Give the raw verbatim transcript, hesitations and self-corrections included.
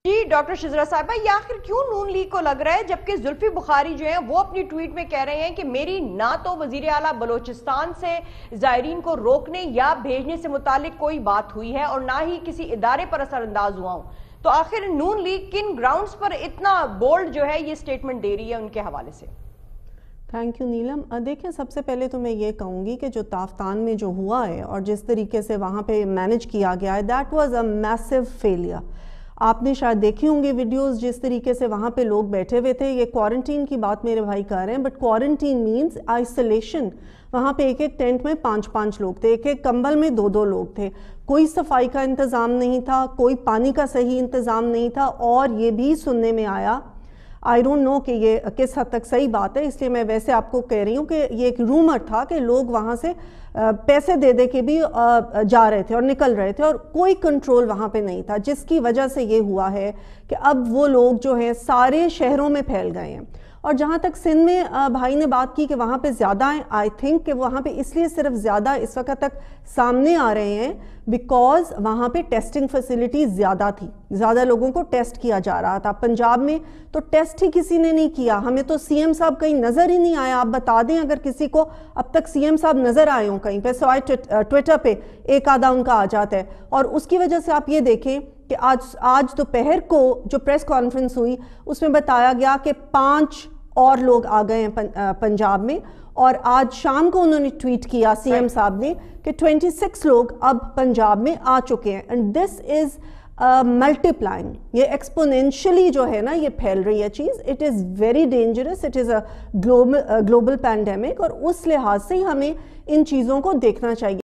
جی doctor شزرا صاحبہ، یہ آخر کیوں نون لیگ کو لگ رہا ہے جبکہ زلفی بخاری جو ہیں وہ اپنی ٹویٹ میں کہہ رہے ہیں کہ میری نہ تو وزیر اعلیٰ بلوچستان سے زائرین کو روکنے یا بھیجنے سے متعلق کوئی بات ہوئی ہے اور نہ ہی کسی ادارے پر اثر انداز ہوا ہوں، تو آخر نون لیگ کن گراؤنڈز پر اتنا بولڈ جو ہے یہ سٹیٹمنٹ دے رہی ہے ان کے حوالے سے؟ Thank you Neelam. دیکھیں، سب سے پہلے تو میں یہ کہوں گی کہ جو تافتان میں جو ہوا ہے اور جس طریقے سے وہاں پہ مینج کیا گیا ہے، that was a massive failure. آپ نے شاید دیکھی ہوں گی ویڈیوز، جس طریقے سے وہاں پہ لوگ بیٹھے ہوئے تھے. یہ کوارنٹین کی بات میرے بھائی کر رہے ہیں، بٹ کوارنٹین مینز آئسولیشن. وہاں پہ ایک ایک ٹینٹ میں پانچ پانچ لوگ تھے، ایک ایک کمبل میں دو دو لوگ تھے. کوئی صفائی کا انتظام نہیں تھا، کوئی پانی کا صحیح انتظام نہیں تھا. اور یہ بھی سننے میں آیا، آئی ڈونٹ نو کہ یہ کس حد تک صحیح بات ہے، اس لیے میں ویسے آپ کو کہہ رہی ہوں کہ یہ ایک رومر تھا کہ لوگ وہاں سے پیسے دے دے کے بھی جا رہے تھے اور نکل رہے تھے، اور کوئی کنٹرول وہاں پہ نہیں تھا، جس کی وجہ سے یہ ہوا ہے کہ اب وہ لوگ جو ہیں سارے شہروں میں پھیل گئے ہیں. اور جہاں تک سندھ میں بھائی نے بات کی کہ وہاں پہ زیادہ ہیں، آئی تھنک کہ وہاں پہ اس لیے صرف زیادہ اس وقت تک سامنے آ رہے ہیں بیکاز وہاں پہ ٹیسٹنگ فیسلٹی زیادہ تھی، زیادہ لوگوں کو ٹیسٹ کیا جا رہا تھا. پنجاب میں تو ٹیسٹ ہی کسی نے نہیں کیا، ہمیں تو سی ایم صاحب کہیں نظر ہی نہیں آیا. آپ بتا دیں اگر کسی کو اب تک سی ایم صاحب نظر آئے ہوں کہیں پہ، سوائے ٹویٹر پہ ایک آدھا ان کا آ جاتا ہے. اور اس کی وجہ سے آپ یہ دیکھیں کہ آج آج دوپہر کو جو پریس کانفرنس ہوئی اس میں بتایا گیا کہ پانچ اور لوگ آ گئے ہیں پنجاب میں، اور آج شام کو انہوں نے ٹویٹ کیا سی ایم صاحب نے کہ چھبیس لوگ اب پنجاب میں آ چکے ہیں. And this is multiplying, یہ ایکسپونینشلی جو ہے نا یہ پھیل رہی ہے چیز. It is very dangerous, it is a global pandemic, اور اس لحاظ سے ہی ہمیں ان چیزوں کو دیکھنا چاہیے.